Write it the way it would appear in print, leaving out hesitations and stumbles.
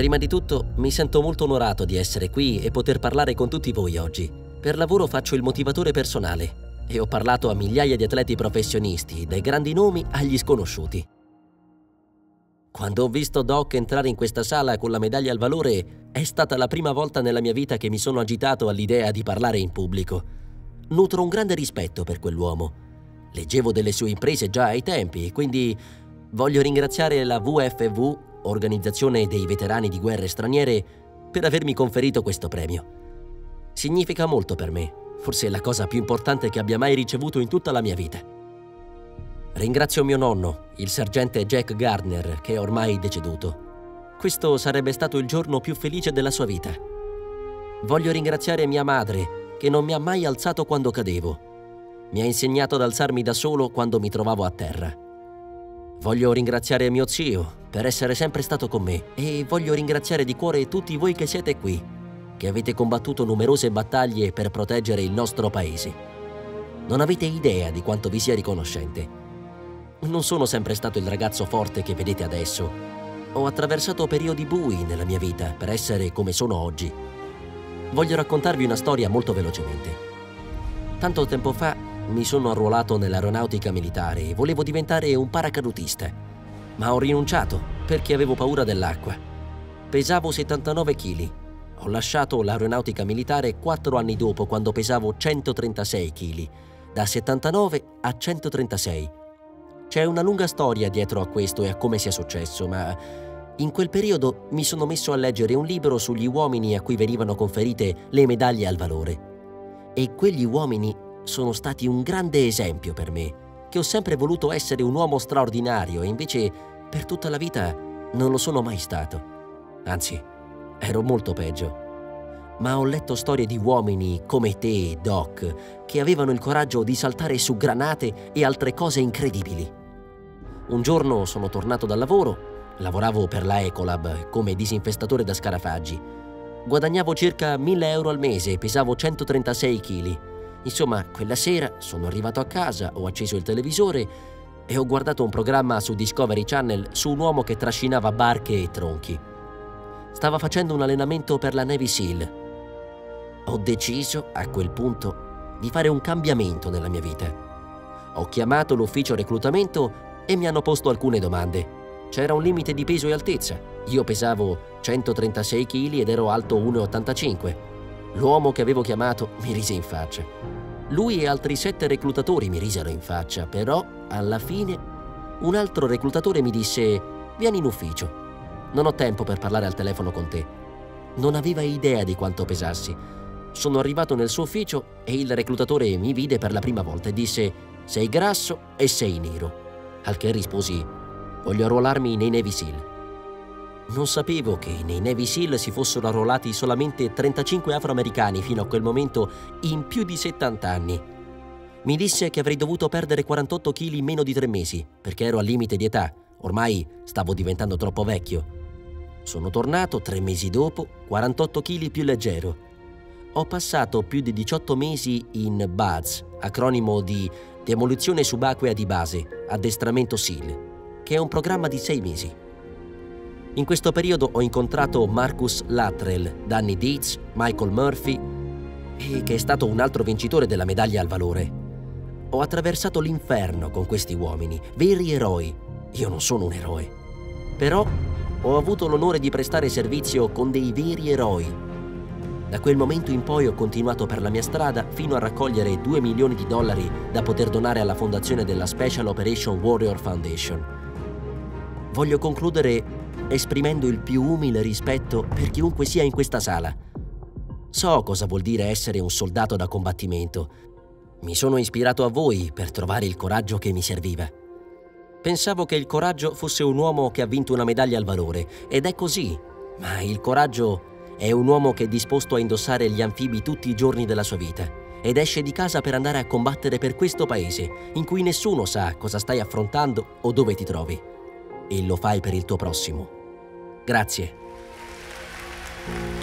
Prima di tutto, mi sento molto onorato di essere qui e poter parlare con tutti voi oggi. Per lavoro faccio il motivatore personale e ho parlato a migliaia di atleti professionisti, dai grandi nomi agli sconosciuti. Quando ho visto Doc entrare in questa sala con la medaglia al valore, è stata la prima volta nella mia vita che mi sono agitato all'idea di parlare in pubblico. Nutro un grande rispetto per quell'uomo. Leggevo delle sue imprese già ai tempi, quindi voglio ringraziare la VFV, Organizzazione dei Veterani di Guerre Straniere, per avermi conferito questo premio. Significa molto per me, forse è la cosa più importante che abbia mai ricevuto in tutta la mia vita. Ringrazio mio nonno, il sergente Jack Gardner, che è ormai deceduto. Questo sarebbe stato il giorno più felice della sua vita. Voglio ringraziare mia madre, che non mi ha mai alzato quando cadevo. Mi ha insegnato ad alzarmi da solo quando mi trovavo a terra. Voglio ringraziare mio zio per essere sempre stato con me e voglio ringraziare di cuore tutti voi che siete qui, che avete combattuto numerose battaglie per proteggere il nostro paese. Non avete idea di quanto vi sia riconoscente. Non sono sempre stato il ragazzo forte che vedete adesso. Ho attraversato periodi bui nella mia vita per essere come sono oggi. Voglio raccontarvi una storia molto velocemente. Tanto tempo fa mi sono arruolato nell'aeronautica militare e volevo diventare un paracadutista, ma ho rinunciato perché avevo paura dell'acqua. Pesavo 79 kg. Ho lasciato l'aeronautica militare 4 anni dopo, quando pesavo 136 kg, da 79 a 136. C'è una lunga storia dietro a questo e a come sia successo, ma in quel periodo mi sono messo a leggere un libro sugli uomini a cui venivano conferite le medaglie al valore. E quegli uomini sono stati un grande esempio per me, che ho sempre voluto essere un uomo straordinario e invece per tutta la vita non lo sono mai stato. Anzi, ero molto peggio. Ma ho letto storie di uomini come te, Doc, che avevano il coraggio di saltare su granate e altre cose incredibili. Un giorno sono tornato dal lavoro, lavoravo per la Ecolab come disinfestatore da scarafaggi. Guadagnavo circa 1.000 euro al mese e pesavo 136 kg. Insomma, quella sera sono arrivato a casa, ho acceso il televisore e ho guardato un programma su Discovery Channel su un uomo che trascinava barche e tronchi. Stava facendo un allenamento per la Navy SEAL. Ho deciso, a quel punto, di fare un cambiamento nella mia vita. Ho chiamato l'ufficio reclutamento e mi hanno posto alcune domande. C'era un limite di peso e altezza. Io pesavo 136 kg ed ero alto 1,85. L'uomo che avevo chiamato mi rise in faccia. Lui e altri 7 reclutatori mi risero in faccia, però, alla fine, un altro reclutatore mi disse: «Vieni in ufficio. Non ho tempo per parlare al telefono con te». Non aveva idea di quanto pesassi. Sono arrivato nel suo ufficio e il reclutatore mi vide per la prima volta e disse: «Sei grasso e sei nero». Al che risposi: «Voglio arruolarmi nei Navy SEAL». Non sapevo che nei Navy SEAL si fossero arruolati solamente 35 afroamericani fino a quel momento in più di 70 anni. Mi disse che avrei dovuto perdere 48 kg in meno di 3 mesi, perché ero al limite di età. Ormai stavo diventando troppo vecchio. Sono tornato 3 mesi dopo, 48 kg più leggero. Ho passato più di 18 mesi in BADS, acronimo di Demolizione Subacquea di Base, Addestramento SEAL, che è un programma di 6 mesi. In questo periodo ho incontrato Marcus Luttrell, Danny Dietz, Michael Murphy, e che è stato un altro vincitore della medaglia al valore. Ho attraversato l'inferno con questi uomini, veri eroi. Io non sono un eroe. Però ho avuto l'onore di prestare servizio con dei veri eroi. Da quel momento in poi ho continuato per la mia strada fino a raccogliere $2 milioni da poter donare alla fondazione della Special Operation Warrior Foundation. Voglio concludere esprimendo il più umile rispetto per chiunque sia in questa sala. So cosa vuol dire essere un soldato da combattimento. Mi sono ispirato a voi per trovare il coraggio che mi serviva. Pensavo che il coraggio fosse un uomo che ha vinto una medaglia al valore, ed è così, ma il coraggio è un uomo che è disposto a indossare gli anfibi tutti i giorni della sua vita ed esce di casa per andare a combattere per questo paese in cui nessuno sa cosa stai affrontando o dove ti trovi. E lo fai per il tuo prossimo. Grazie.